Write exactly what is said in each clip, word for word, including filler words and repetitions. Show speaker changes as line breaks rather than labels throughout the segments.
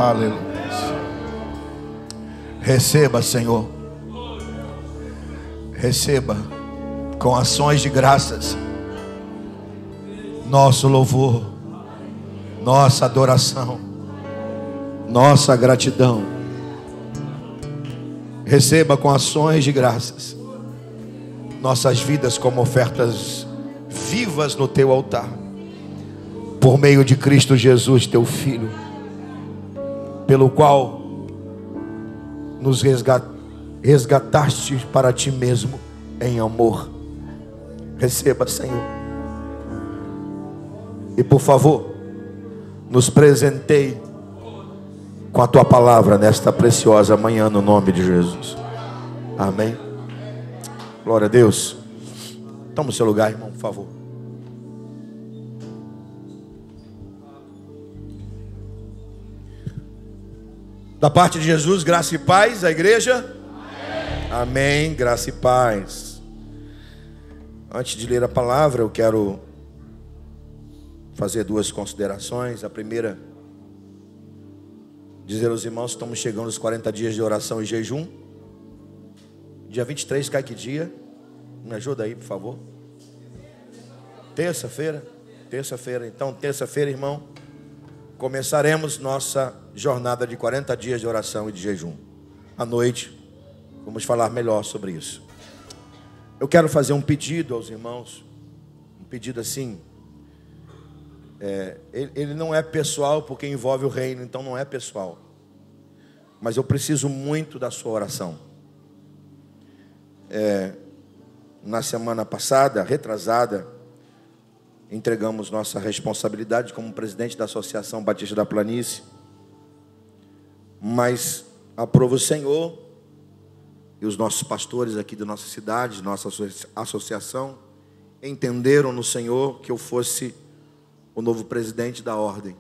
Aleluia. Receba, Senhor. Receba com ações de graças nosso louvor, nossa adoração, nossa gratidão. Receba com ações de graças nossas vidas como ofertas vivas no teu altar, por meio de Cristo Jesus, teu Filho, pelo qual nos resgataste para ti mesmo em amor. Receba, Senhor. E por favor, nos presenteie com a tua palavra nesta preciosa manhã, no nome de Jesus. Amém. Glória a Deus. Toma o seu lugar, irmão, por favor. Da parte de Jesus, graça e paz, a igreja. Amém. Amém, graça e paz. Antes de ler a palavra, eu quero fazer duas considerações. A primeira, dizer aos irmãos que estamos chegando aos quarenta dias de oração e jejum. Dia vinte e três cai que dia? Me ajuda aí, por favor. Terça-feira. Terça-feira. Então, terça-feira, irmão, começaremos nossa jornada de quarenta dias de oração e de jejum. À noite, vamos falar melhor sobre isso. Eu quero fazer um pedido aos irmãos. Um pedido assim. É, ele, ele não é pessoal, porque envolve o reino, então não é pessoal. Mas eu preciso muito da sua oração. É, na semana passada, retrasada, entregamos nossa responsabilidade como presidente da Associação Batista da Planície. Mas aprova o Senhor e os nossos pastores aqui da nossa cidade, nossa associação, entenderam no Senhor que eu fosse o novo presidente da ordem.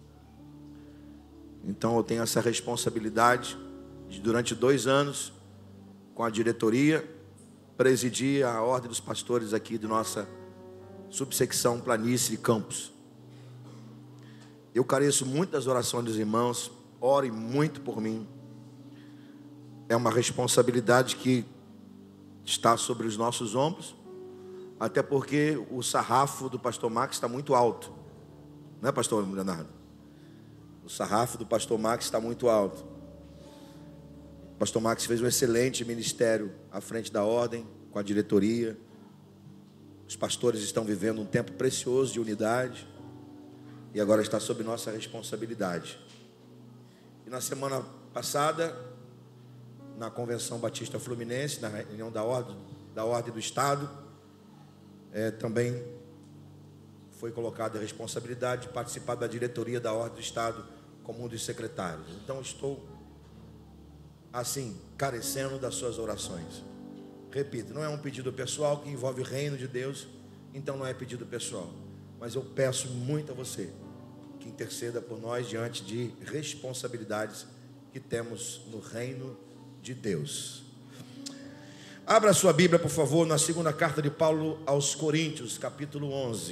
Então eu tenho essa responsabilidade de, durante dois anos, com a diretoria, presidir a ordem dos pastores aqui de nossa subsecção Planície e Campos. Eu careço muito das orações dos irmãos. Ore muito por mim. É uma responsabilidade que está sobre os nossos ombros, até porque o sarrafo do pastor Max está muito alto. Não é, pastor Leonardo? O sarrafo do pastor Max está muito alto. O pastor Max fez um excelente ministério à frente da ordem, com a diretoria. Os pastores estão vivendo um tempo precioso de unidade, e agora está sob nossa responsabilidade. E na semana passada, na Convenção Batista Fluminense, na reunião da Ordem, da Ordem do Estado, é, também foi colocada a responsabilidade de participar da diretoria da Ordem do Estado como um dos secretários. Então estou, assim, carecendo das suas orações. Repito, não é um pedido pessoal que envolve o reino de Deus, então não é pedido pessoal. Mas eu peço muito a você que interceda por nós diante de responsabilidades que temos no reino de Deus. Abra sua Bíblia, por favor, na segunda carta de Paulo aos Coríntios, capítulo onze.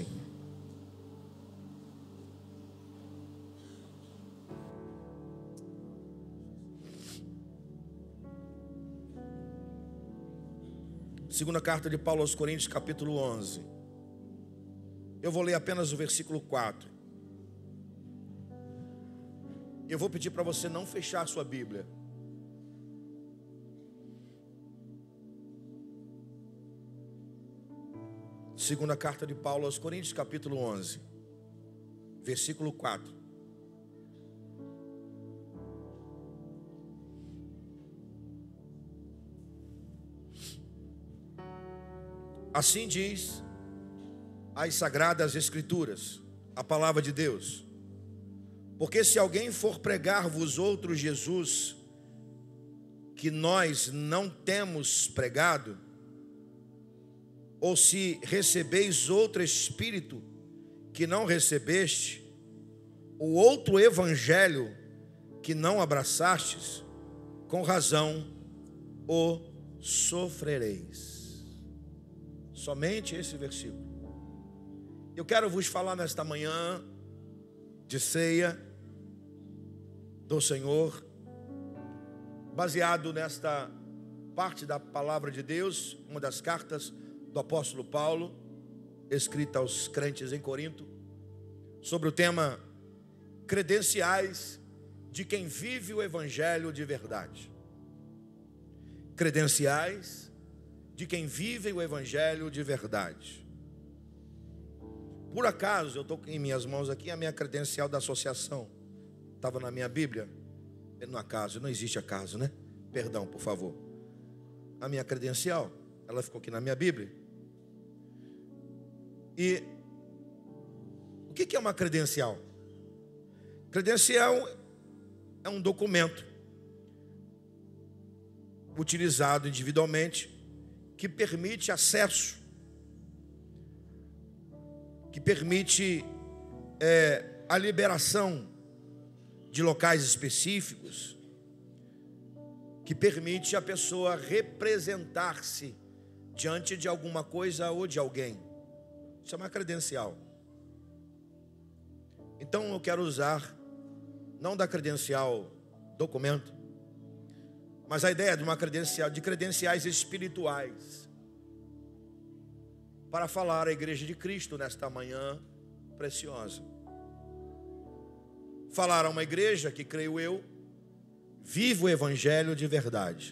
Segunda carta de Paulo aos Coríntios, capítulo onze. Eu vou ler apenas o versículo quatro. Eu vou pedir para você não fechar a sua Bíblia. Segunda carta de Paulo aos Coríntios, capítulo onze, versículo quatro. Assim diz as Sagradas Escrituras, a palavra de Deus: porque se alguém for pregar-vos outro Jesus, que nós não temos pregado, ou se recebeis outro Espírito que não recebeste, o outro Evangelho que não abraçastes, com razão o sofrereis. Somente esse versículo. Eu quero vos falar nesta manhã de ceia, do Senhor, baseado nesta parte da palavra de Deus, uma das cartas do apóstolo Paulo, escrita aos crentes em Corinto, sobre o tema credenciais de quem vive o evangelho de verdade. Credenciais de quem vive o evangelho de verdade. Por acaso, eu estou em minhas mãos aqui a minha credencial da associação. Estava na minha Bíblia. No acaso, não existe acaso, né? Perdão, por favor. A minha credencial, ela ficou aqui na minha Bíblia. E o que é uma credencial? Credencial é um documento utilizado individualmente que permite acesso, que permite é, a liberação de locais específicos, que permite a pessoa representar-se diante de alguma coisa ou de alguém. Isso é uma credencial. Então eu quero usar, não da credencial documento, mas a ideia de uma credencial, de credenciais espirituais, para falar à igreja de Cristo nesta manhã preciosa. Falar a uma igreja que, creio eu, vive o evangelho de verdade.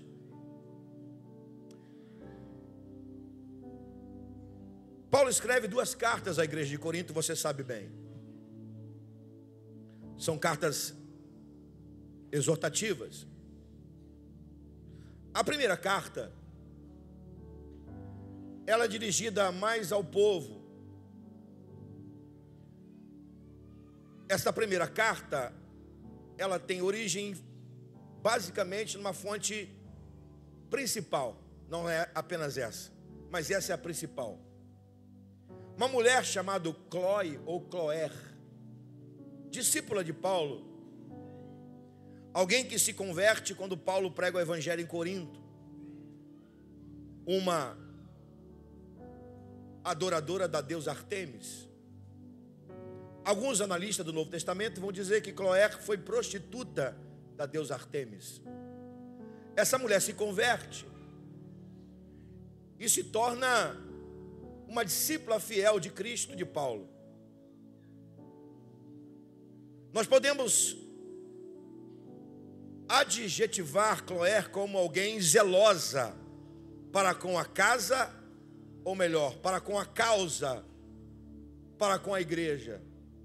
Paulo escreve duas cartas à igreja de Corinto, você sabe bem. São cartas exortativas. A primeira carta, ela é dirigida mais ao povo. Esta primeira carta, ela tem origem basicamente numa fonte principal. Não é apenas essa, mas essa é a principal. Uma mulher chamada Chloe ou Cloé, discípula de Paulo, alguém que se converte quando Paulo prega o evangelho em Corinto, uma adoradora da deusa Artemis. Alguns analistas do Novo Testamento vão dizer que Cloé foi prostituta da deusa Artemis. Essa mulher se converte e se torna uma discípula fiel de Cristo, de Paulo. Nós podemos adjetivar Cloé como alguém zelosa para com a casa, ou melhor, para com a causa, para com a igreja.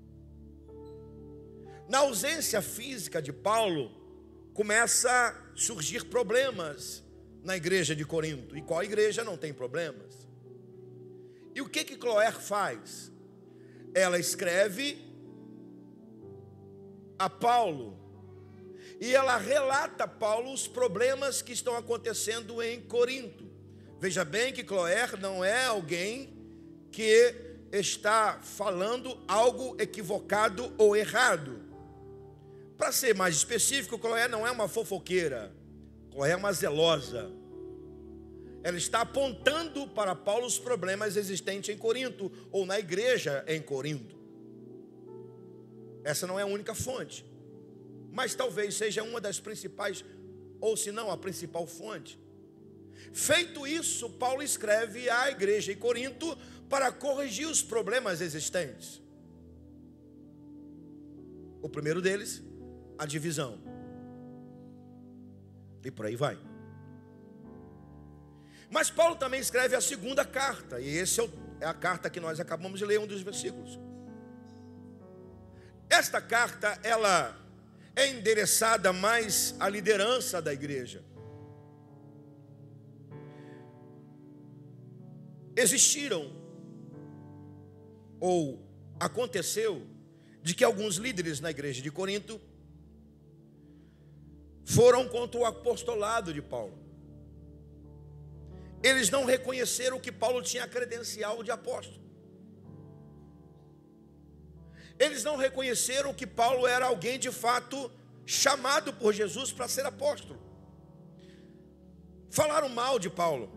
Na ausência física de Paulo, começa a surgir problemas na igreja de Corinto. E qual igreja não tem problemas? E o que que Cloé faz? Ela escreve a Paulo e ela relata a Paulo os problemas que estão acontecendo em Corinto. Veja bem que Cloé não é alguém que está falando algo equivocado ou errado. Para ser mais específico, Cloé não é uma fofoqueira, Cloé é uma zelosa. Ela está apontando para Paulo os problemas existentes em Corinto, ou na igreja em Corinto. Essa não é a única fonte, mas talvez seja uma das principais, ou se não a principal fonte. Feito isso, Paulo escreve à igreja em Corinto para corrigir os problemas existentes. O primeiro deles, a divisão. E por aí vai. Mas Paulo também escreve a segunda carta, e essa é a carta que nós acabamos de ler, um dos versículos. Esta carta, ela é endereçada mais à liderança da igreja. Existiram, ou aconteceu, de que alguns líderes na igreja de Corinto foram contra o apostolado de Paulo. Eles não reconheceram que Paulo tinha a credencial de apóstolo. Eles não reconheceram que Paulo era alguém de fato chamado por Jesus para ser apóstolo. Falaram mal de Paulo.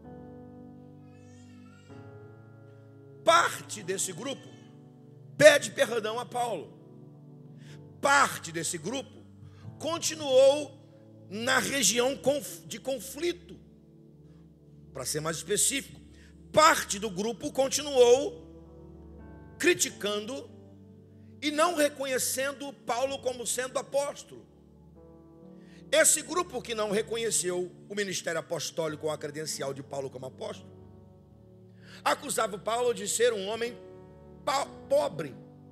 Parte desse grupo pede perdão a Paulo. Parte desse grupo continuou na região de conflito. Para ser mais específico, parte do grupo continuou criticando e não reconhecendo Paulo como sendo apóstolo. Esse grupo que não reconheceu o ministério apostólico ou a credencial de Paulo como apóstolo, acusava Paulo de ser um homem pobre,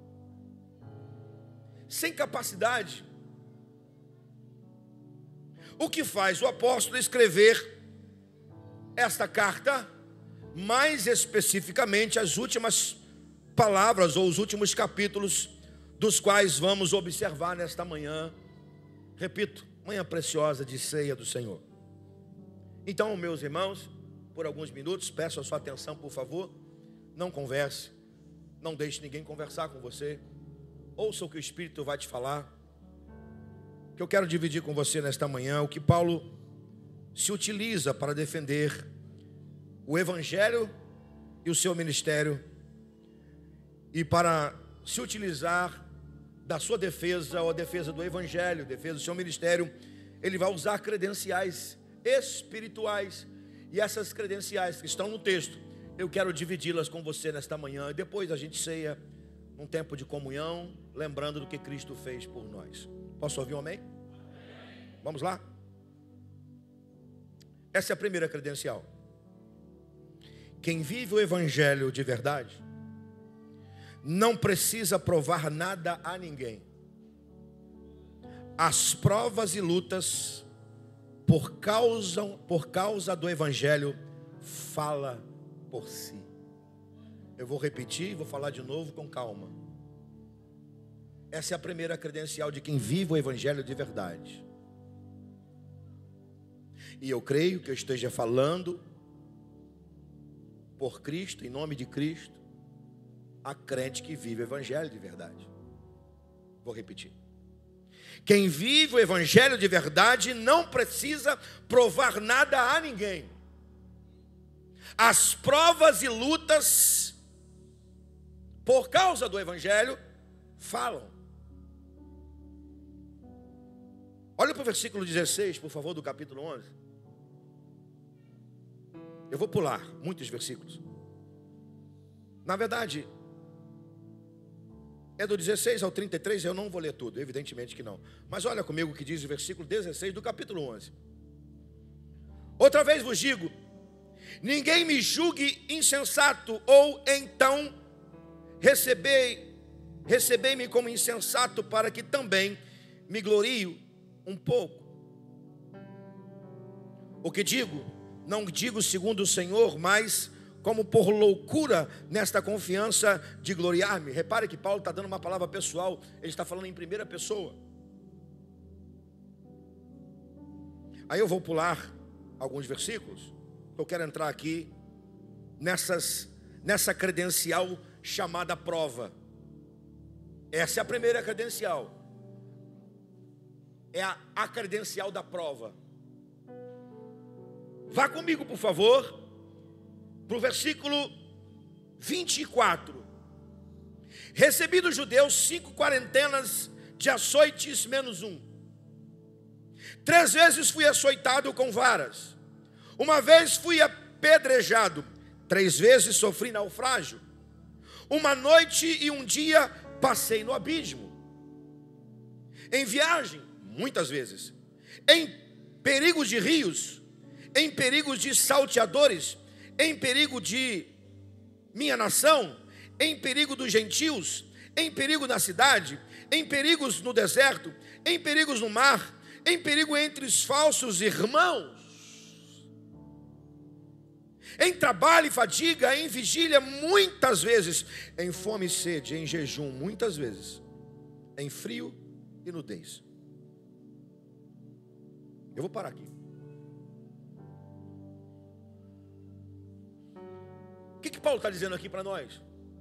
sem capacidade. O que faz o apóstolo escrever esta carta, mais especificamente as últimas palavras ou os últimos capítulos dos quais vamos observar nesta manhã, repito, manhã preciosa de ceia do Senhor. Então, meus irmãos, por alguns minutos, peço a sua atenção, por favor. Não converse, não deixe ninguém conversar com você. Ouça o que o Espírito vai te falar. Que eu quero dividir com você nesta manhã o que Paulo se utiliza para defender o Evangelho e o seu ministério, e para se utilizar da sua defesa, ou a defesa do Evangelho, defesa do seu ministério, ele vai usar credenciais espirituais, e essas credenciais que estão no texto, eu quero dividi-las com você nesta manhã, e depois a gente ceia um tempo de comunhão, lembrando do que Cristo fez por nós. Posso ouvir um amém? Vamos lá? Essa é a primeira credencial. Quem vive o Evangelho de verdade não precisa provar nada a ninguém. As provas e lutas por causa, por causa do Evangelho fala por si. Eu vou repetir e vou falar de novo com calma. Essa é a primeira credencial de quem vive o Evangelho de verdade. E eu creio que eu esteja falando por Cristo, em nome de Cristo, a crente que vive o Evangelho de verdade. Vou repetir. Quem vive o Evangelho de verdade não precisa provar nada a ninguém. As provas e lutas por causa do Evangelho falam. Olha para o versículo dezesseis, por favor, do capítulo onze. Eu vou pular muitos versículos. Na verdade, é do dezesseis ao trinta e três, eu não vou ler tudo, evidentemente que não. Mas olha comigo o que diz o versículo dezesseis do capítulo onze. Outra vez vos digo, ninguém me julgue insensato, ou então recebei, recebei-me como insensato, para que também me glorie um pouco. O que digo, não digo segundo o Senhor, mas como por loucura nesta confiança de gloriar-me. Repare que Paulo está dando uma palavra pessoal, ele está falando em primeira pessoa. Aí eu vou pular alguns versículos, eu quero entrar aqui nessas, nessa credencial chamada prova. Essa é a primeira credencial. É a, a credencial da prova. Vá comigo, por favor, para o versículo vinte e quatro. Recebi dos judeus cinco quarentenas de açoites menos um. Três vezes fui açoitado com varas. Uma vez fui apedrejado. Três vezes sofri naufrágio. Uma noite e um dia passei no abismo. Em viagem, muitas vezes. Em perigos de rios. Em perigos de salteadores. Em perigo de minha nação. Em perigo dos gentios. Em perigo na cidade. Em perigos no deserto. Em perigos no mar. Em perigo entre os falsos irmãos. Em trabalho e fadiga, em vigília, muitas vezes, em fome e sede, em jejum, muitas vezes, em frio e nudez. Eu vou parar aqui. O que que Paulo está dizendo aqui para nós?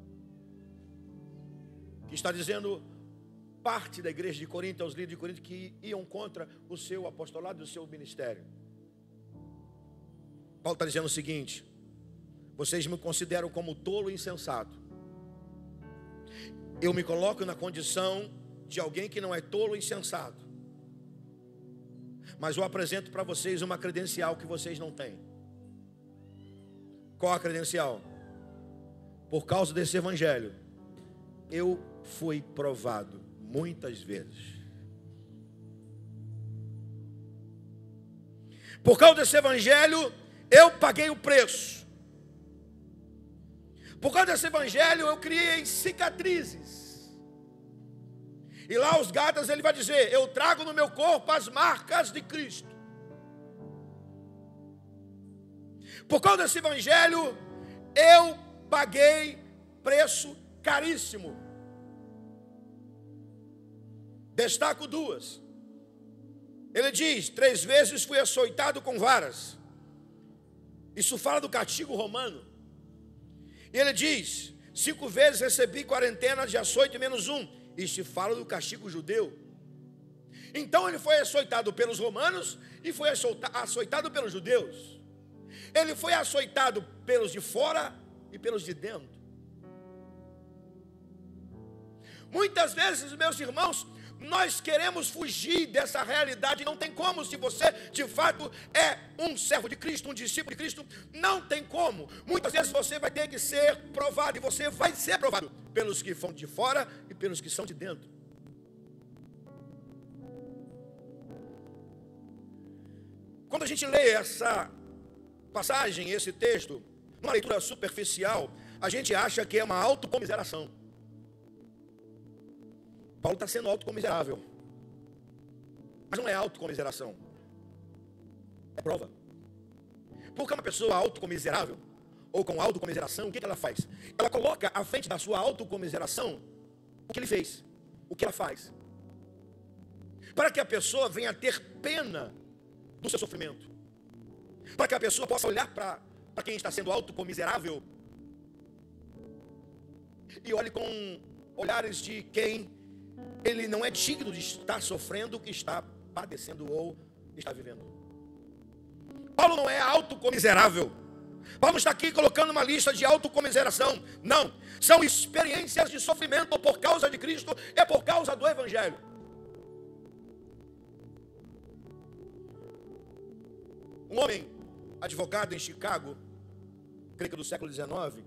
Que está dizendo parte da igreja de Corinto, aos líderes de Corinto que iam contra o seu apostolado e o seu ministério. Paulo está dizendo o seguinte: vocês me consideram como tolo e insensato. Eu me coloco na condição de alguém que não é tolo e insensato. Mas eu apresento para vocês uma credencial que vocês não têm. Qual a credencial? Por causa desse evangelho, eu fui provado muitas vezes. Por causa desse evangelho, eu paguei o preço. Por causa desse evangelho, eu criei cicatrizes. E lá os Gálatas ele vai dizer: eu trago no meu corpo as marcas de Cristo. Por causa desse evangelho, eu paguei preço caríssimo. Destaco duas. Ele diz: três vezes fui açoitado com varas. Isso fala do castigo romano. E ele diz: cinco vezes recebi quarentena de açoite menos um. Isso fala do castigo judeu. Então ele foi açoitado pelos romanos e foi açoitado pelos judeus. Ele foi açoitado pelos de fora e pelos de dentro. Muitas vezes, meus irmãos, nós queremos fugir dessa realidade. Não tem como. Se você de fato é um servo de Cristo, um discípulo de Cristo, não tem como. Muitas vezes você vai ter que ser provado. E você vai ser provado pelos que são de fora e pelos que são de dentro. Quando a gente lê essa passagem, esse texto, numa leitura superficial, a gente acha que é uma autocomiseração. Paulo está sendo autocomiserável. Mas não é autocomiseração. É prova. Porque uma pessoa autocomiserável, ou com autocomiseração, o que ela faz? Ela coloca à frente da sua autocomiseração o que ele fez, o que ela faz. Para que a pessoa venha ter pena do seu sofrimento. Para que a pessoa possa olhar para quem está sendo autocomiserável e olhe com olhares de quem ele não é digno de estar sofrendo o que está padecendo ou está vivendo. Paulo não é autocomiserável. Paulo está aqui colocando uma lista de autocomiseração. Não, são experiências de sofrimento por causa de Cristo, é por causa do Evangelho. Um homem, advogado em Chicago, creio que do século dezenove,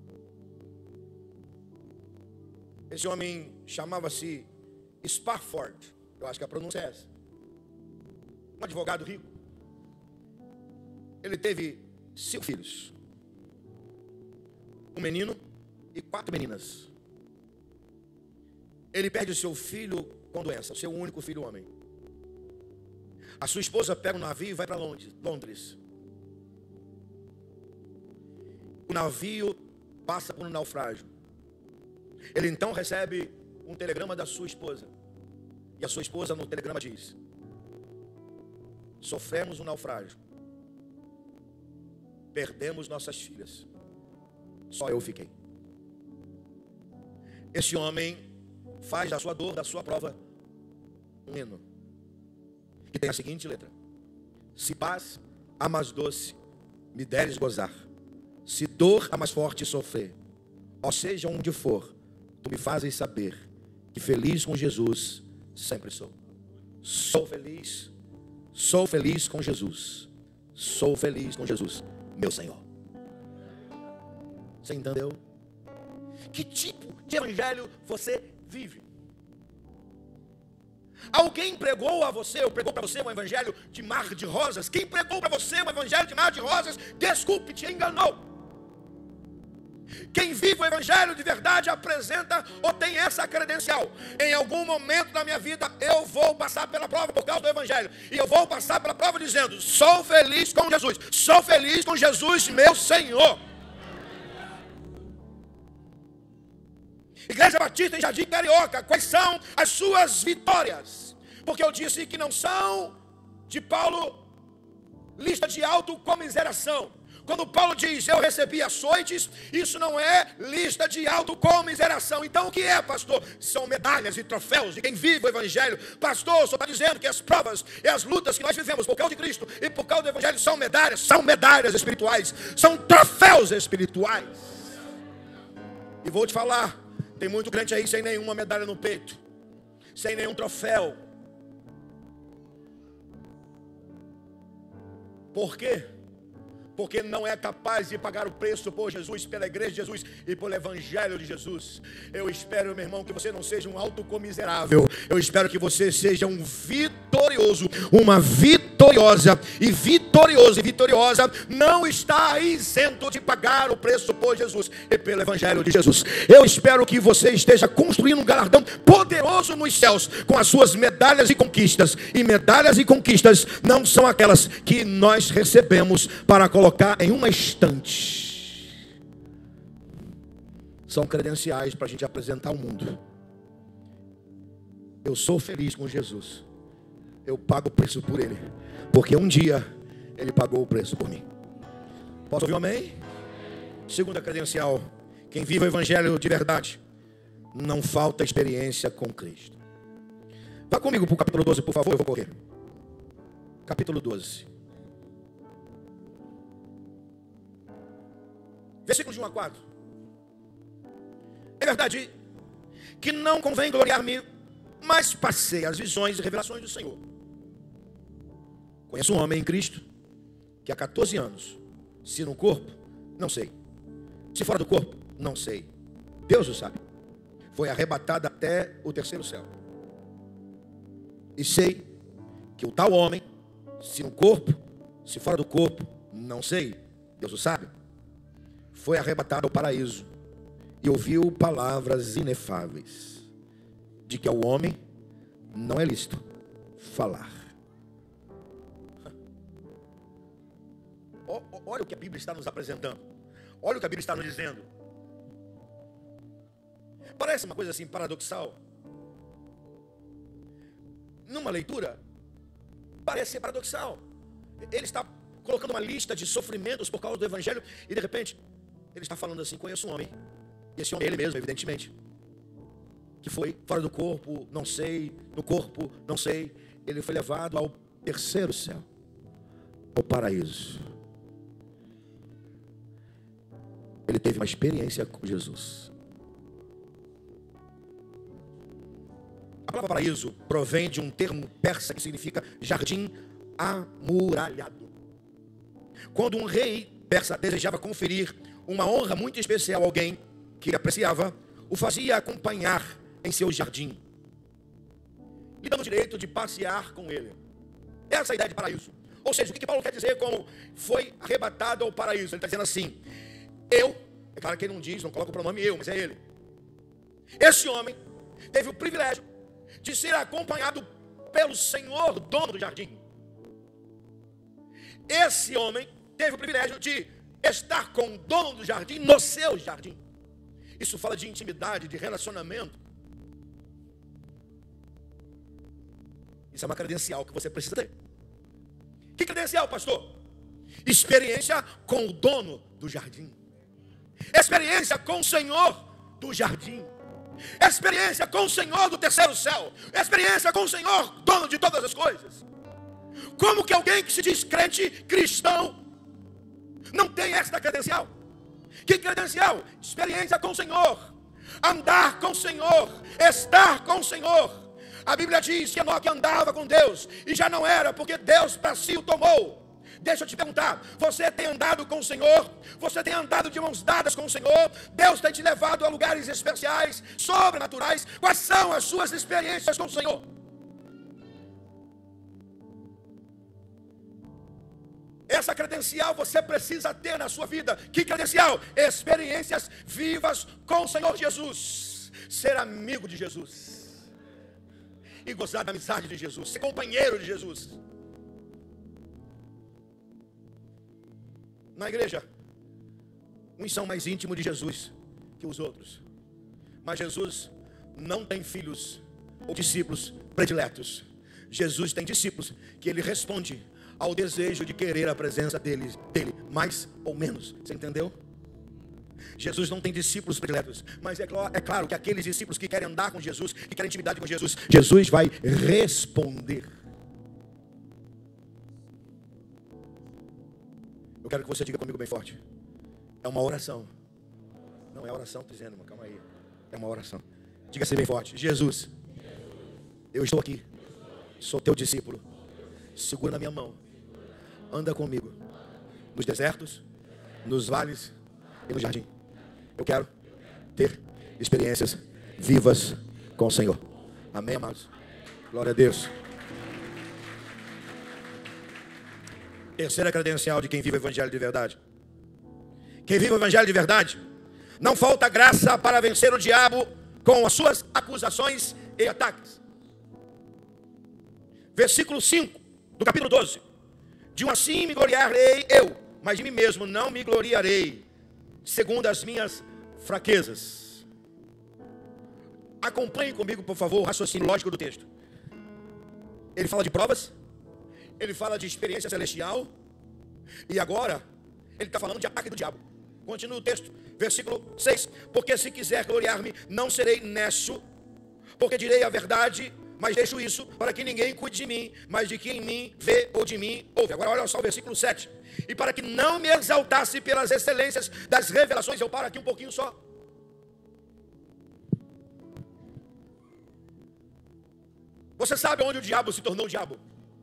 esse homem chamava-se Spafford, eu acho que a pronúncia é essa. Um advogado rico. Ele teve cinco filhos. Um menino e quatro meninas. Ele perde o seu filho com doença, o seu único filho homem. A sua esposa pega um navio e vai para Londres. O navio passa por um naufrágio. Ele então recebe um telegrama da sua esposa. E a sua esposa no telegrama diz: sofremos um naufrágio. Perdemos nossas filhas. Só eu fiquei. Esse homem faz da sua dor, da sua prova, um hino. Que tem a seguinte letra: se paz a mais doce me deres gozar, se dor a mais forte sofrer, ou seja onde for, tu me fazes saber que feliz com Jesus sempre sou. Sou feliz, sou feliz com Jesus. Sou feliz com Jesus, meu Senhor. Você entendeu? Que tipo de evangelho você vive? Alguém pregou a você, ou pregou para você um evangelho de mar de rosas? Quem pregou para você um evangelho de mar de rosas, desculpe, te enganou. Quem vive o evangelho de verdade apresenta ou tem essa credencial: em algum momento da minha vida eu vou passar pela prova por causa do evangelho, e eu vou passar pela prova dizendo: sou feliz com Jesus, sou feliz com Jesus, meu Senhor. Igreja Batista em Jardim Carioca, quais são as suas vitórias? Porque eu disse que não são, de Paulo, lista de autocomiseração. Quando Paulo diz: eu recebi açoites, isso não é lista de autocomiseração. Então o que é, pastor? São medalhas e troféus de quem vive o evangelho. Pastor, só está dizendo que as provas e as lutas que nós vivemos por causa de Cristo e por causa do evangelho são medalhas, são medalhas espirituais, são troféus espirituais. E vou te falar, tem muito crente aí sem nenhuma medalha no peito, sem nenhum troféu. Por quê? Porque não é capaz de pagar o preço por Jesus, pela igreja de Jesus e pelo evangelho de Jesus. Eu espero, meu irmão, que você não seja um autocomiserável. Eu espero que você seja um vitorioso, uma vitoriosa. E vitorioso e vitoriosa não está isento de pagar o preço por Jesus e pelo evangelho de Jesus. Eu espero que você esteja construindo um galardão poderoso nos céus com as suas medalhas e conquistas. E medalhas e conquistas não são aquelas que nós recebemos para colocar colocar em uma estante. São credenciais para a gente apresentar ao mundo. Eu sou feliz com Jesus. Eu pago o preço por Ele, porque um dia Ele pagou o preço por mim. Posso ouvir um amém? Segunda credencial: quem vive o evangelho de verdade, não falta experiência com Cristo. Vá comigo para o capítulo doze, por favor, eu vou correr. Capítulo doze. Versículos de um a quatro. É verdade que não convém gloriar-me, mas passei as visões e revelações do Senhor. Conheço um homem em Cristo que há quatorze anos, se no corpo, não sei, se fora do corpo, não sei, Deus o sabe, foi arrebatado até o terceiro céu. E sei que o tal homem, se no corpo, se fora do corpo, não sei, Deus o sabe, foi arrebatado ao paraíso e ouviu palavras inefáveis, de que ao homem não é lícito falar. Olha o que a Bíblia está nos apresentando. Olha o que a Bíblia está nos dizendo. Parece uma coisa assim paradoxal. Numa leitura, parece ser paradoxal. Ele está colocando uma lista de sofrimentos por causa do evangelho e de repente ele está falando assim: conheço um homem, e esse homem é ele mesmo, evidentemente, que foi fora do corpo, não sei, no corpo, não sei, ele foi levado ao terceiro céu, ao paraíso. Ele teve uma experiência com Jesus. A palavra paraíso provém de um termo persa que significa jardim amuralhado. Quando um rei persa desejava conferir uma honra muito especial a alguém que ele apreciava, o fazia acompanhar em seu jardim, lhe dando o direito de passear com ele. Essa é a ideia de paraíso. Ou seja, o que Paulo quer dizer como foi arrebatado ao paraíso? Ele está dizendo assim: eu, é claro que ele não diz, não coloca o pronome eu, mas é ele. Esse homem teve o privilégio de ser acompanhado pelo Senhor, dono do jardim. Esse homem teve o privilégio de estar com o dono do jardim no seu jardim. Isso fala de intimidade, de relacionamento. Isso é uma credencial que você precisa ter. Que credencial, pastor? Experiência com o dono do jardim. Experiência com o Senhor do jardim. Experiência com o Senhor do terceiro céu. Experiência com o Senhor, dono de todas as coisas. Como que alguém que se diz crente, cristão, não tem esta credencial? Que credencial? Experiência com o Senhor, andar com o Senhor, estar com o Senhor. A Bíblia diz que Enoque andava com Deus e já não era, porque Deus para si o tomou. Deixa eu te perguntar, você tem andado com o Senhor? Você tem andado de mãos dadas com o Senhor? Deus tem te levado a lugares especiais, sobrenaturais? Quais são as suas experiências com o Senhor? Essa credencial você precisa ter na sua vida. Que credencial? Experiências vivas com o Senhor Jesus. Ser amigo de Jesus e gozar da amizade de Jesus, ser companheiro de Jesus. Na igreja, uns são mais íntimos de Jesus que os outros, mas Jesus não tem filhos ou discípulos prediletos. Jesus tem discípulos que ele responde ao desejo de querer a presença dele, dele, mais ou menos. Você entendeu? Jesus não tem discípulos prediletos, mas é, é claro que aqueles discípulos que querem andar com Jesus, que querem intimidade com Jesus, Jesus vai responder. Eu quero que você diga comigo bem forte: é uma oração. Não é oração, estou dizendo, mas calma aí. É uma oração. Diga assim bem forte: Jesus, eu estou aqui, sou teu discípulo, segura na minha mão, anda comigo nos desertos, nos vales e no jardim. Eu quero ter experiências vivas com o Senhor. Amém, amados? Glória a Deus. Terceira credencial de quem vive o evangelho de verdade. Quem vive o evangelho de verdade, não falta graça para vencer o diabo com as suas acusações e ataques. Versículo cinco do capítulo doze. De um assim me gloriarei eu, mas de mim mesmo não me gloriarei, segundo as minhas fraquezas. Acompanhe comigo, por favor, o raciocínio lógico do texto. Ele fala de provas, ele fala de experiência celestial, e agora ele está falando de ataque do diabo. Continua o texto, versículo seis. Porque se quiser gloriar-me, não serei nécio, porque direi a verdade, mas deixo isso para que ninguém cuide de mim, mas de quem em mim vê ou de mim ouve. Agora olha só o versículo sete. E para que não me exaltasse pelas excelências das revelações, eu paro aqui um pouquinho só. Você sabe onde o diabo se tornou o diabo?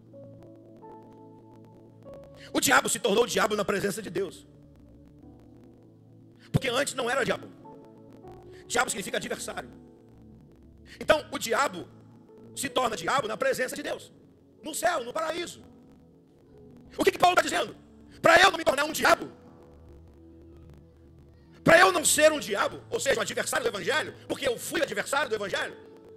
O diabo se tornou o diabo na presença de Deus. Porque antes não era diabo. Diabo significa adversário. Então o diabo se torna diabo na presença de Deus, no céu, no paraíso. O que, que Paulo está dizendo? Para eu não me tornar um diabo, para eu não ser um diabo, ou seja, um adversário do evangelho, porque eu fui adversário do evangelho,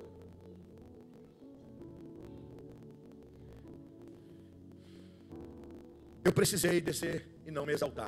eu precisei descer e não me exaltar.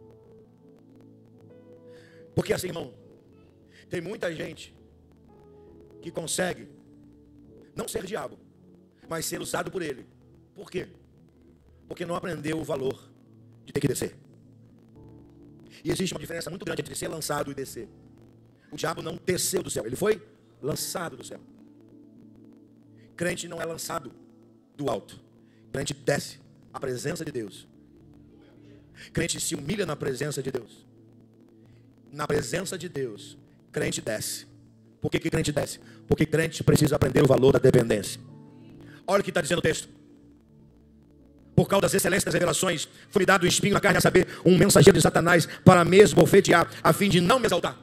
Porque assim, irmão, tem muita gente que consegue não ser diabo, mas ser usado por ele. Por quê? Porque não aprendeu o valor de ter que descer. E existe uma diferença muito grande entre ser lançado e descer. O diabo não desceu do céu, ele foi lançado do céu. Crente não é lançado do alto. Crente desce à presença de Deus. Crente se humilha na presença de Deus. Na presença de Deus, crente desce. Por que que crente desce? Porque crente precisa aprender o valor da dependência. Olha o que está dizendo o texto. Por causa das excelências das revelações, foi-me dado um espinho na carne, a saber, um mensageiro de Satanás, para me esbofetear, a fim de não me exaltar.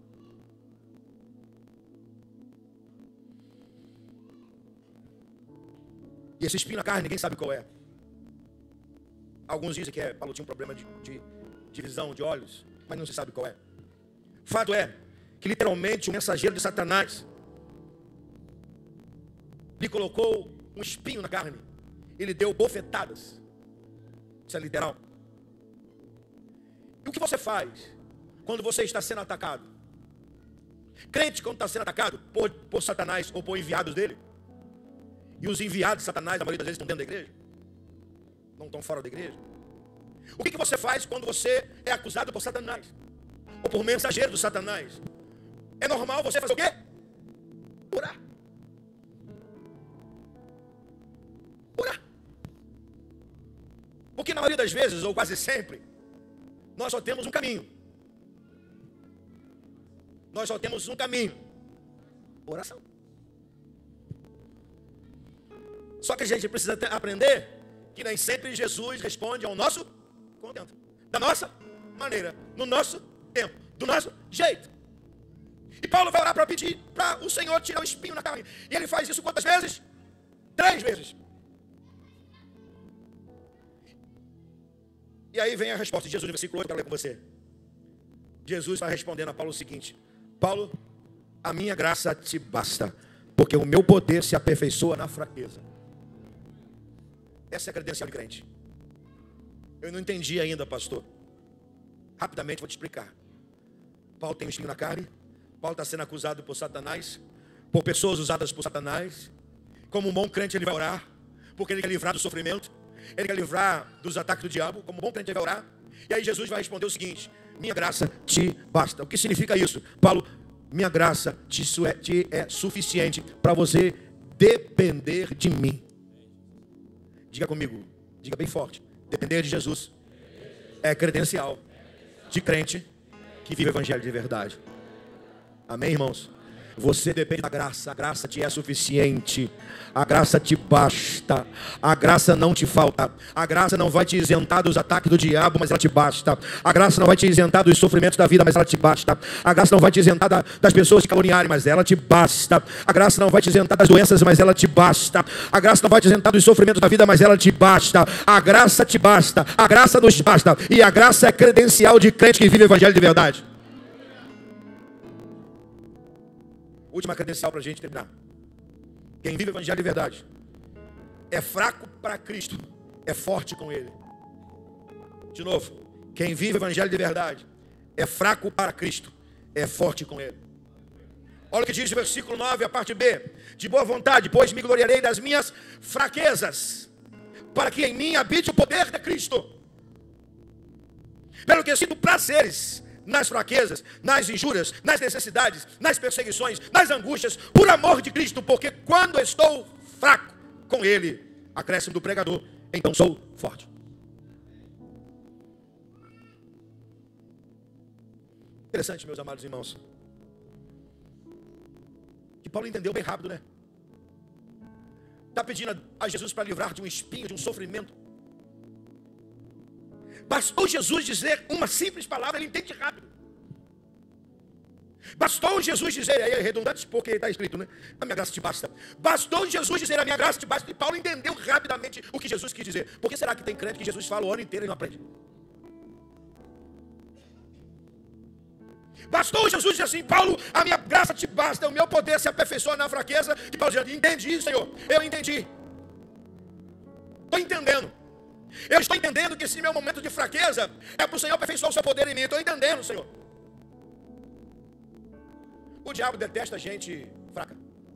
E esse espinho na carne, ninguém sabe qual é. Alguns dizem que é, Paulo tinha um problema de, de, de visão, de olhos, mas não se sabe qual é. Fato é que literalmente o mensageiro de Satanás lhe colocou um espinho na carne e lhe deu bofetadas. Isso é literal. E o que você faz quando você está sendo atacado? Crente, quando está sendo atacado por, por Satanás ou por enviados dele, e os enviados de Satanás, a maioria das vezes, estão dentro da igreja, não estão fora da igreja. O que, que você faz quando você é acusado por Satanás ou por mensageiro do Satanás? É normal você fazer o quê? Orar. Orar. Porque na maioria das vezes, ou quase sempre, nós só temos um caminho. Nós só temos um caminho. Oração. Só que a gente precisa aprender que nem sempre Jesus responde ao nosso contento, da nossa maneira, no nosso tempo, do nosso jeito. E Paulo vai orar para pedir para o Senhor tirar o espinho na carne. E ele faz isso quantas vezes? Três vezes. E aí vem a resposta de Jesus no versículo oito, eu quero ler com você. Jesus vai respondendo a Paulo o seguinte: Paulo, a minha graça te basta, porque o meu poder se aperfeiçoa na fraqueza. Essa é a credencial de crente. Eu não entendi ainda, pastor. Rapidamente vou te explicar. Paulo tem um espinho na carne. Paulo está sendo acusado por Satanás, por pessoas usadas por Satanás. Como um bom crente ele vai orar, porque ele quer livrar do sofrimento, ele quer livrar dos ataques do diabo. Como um bom crente ele vai orar. E aí Jesus vai responder o seguinte: minha graça te basta. O que significa isso? Paulo, minha graça te é suficiente para você depender de mim. Diga comigo, diga bem forte: depender de Jesus é credencial de crente que vive o evangelho de verdade. Amém, irmãos? Você depende da graça. A graça te é suficiente. A graça te basta. A graça não te falta. A graça não vai te isentar dos ataques do diabo, mas ela te basta. A graça não vai te isentar dos sofrimentos da vida, mas ela te basta. A graça não vai te isentar da, das pessoas te caluniarem, mas ela te basta. A graça não vai te isentar das doenças, mas ela te basta. A graça não vai te isentar dos sofrimentos da vida, mas ela te basta. A graça te basta. A graça nos basta. E a graça é credencial de crente que vive o evangelho de verdade. Última credencial para a gente terminar. Quem vive o evangelho de verdade é fraco para Cristo, é forte com Ele. De novo, quem vive o evangelho de verdade é fraco para Cristo, é forte com Ele. Olha o que diz o versículo nove, a parte B. De boa vontade, pois me gloriarei das minhas fraquezas, para que em mim habite o poder de Cristo. Pelo que sinto prazeres nas fraquezas, nas injúrias, nas necessidades, nas perseguições, nas angústias, por amor de Cristo, porque quando estou fraco com Ele, acréscimo do pregador, então sou forte. Interessante, meus amados irmãos, que Paulo entendeu bem rápido, né? Está pedindo a Jesus para livrar de um espinho, de um sofrimento. Bastou Jesus dizer uma simples palavra, ele entende rápido. Bastou Jesus dizer, aí é redundante porque está escrito, né? A minha graça te basta. Bastou Jesus dizer, a minha graça te basta. E Paulo entendeu rapidamente o que Jesus quis dizer. Por que será que tem crente que Jesus fala o ano inteiro e não aprende? Bastou Jesus dizer assim, Paulo, a minha graça te basta, o meu poder se aperfeiçoa na fraqueza. E Paulo diz, entendi, Senhor, eu entendi. Estou entendendo. Eu estou entendendo que esse meu momento de fraqueza é para o Senhor aperfeiçoar o seu poder em mim. Estou entendendo, Senhor. O diabo detesta gente fraca.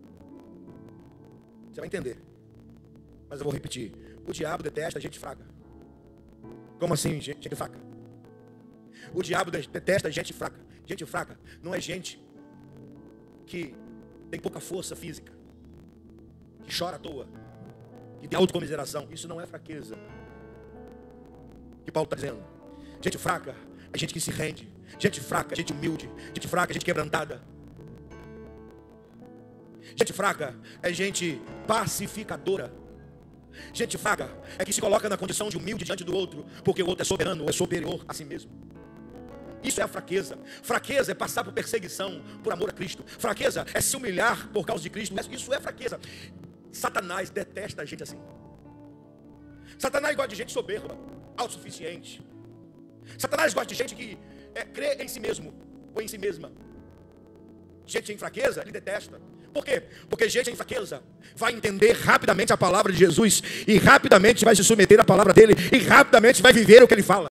Você vai entender. Mas eu vou repetir. O diabo detesta gente fraca. Como assim, gente, gente fraca? O diabo detesta gente fraca. Gente fraca não é gente que tem pouca força física, que chora à toa, que tem autocomiseração. Isso não é fraqueza. Que Paulo está dizendo. Gente fraca é gente que se rende. Gente fraca é gente humilde. Gente fraca é gente quebrantada. Gente fraca é gente pacificadora. Gente fraca é que se coloca na condição de humilde diante do outro, porque o outro é soberano ou é superior a si mesmo. Isso é a fraqueza. Fraqueza é passar por perseguição por amor a Cristo. Fraqueza é se humilhar por causa de Cristo. Isso é fraqueza. Satanás detesta a gente assim. Satanás gosta de gente soberba, autossuficiente. Satanás gosta de gente que é, crê em si mesmo ou em si mesma. Gente em fraqueza, ele detesta. Por quê? Porque gente em fraqueza vai entender rapidamente a palavra de Jesus e rapidamente vai se submeter à palavra dele e rapidamente vai viver o que ele fala.